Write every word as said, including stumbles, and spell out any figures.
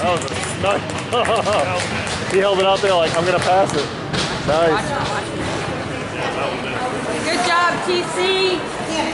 That was a nice. He held it out there like, I'm going to pass it. Nice. Good job, T C.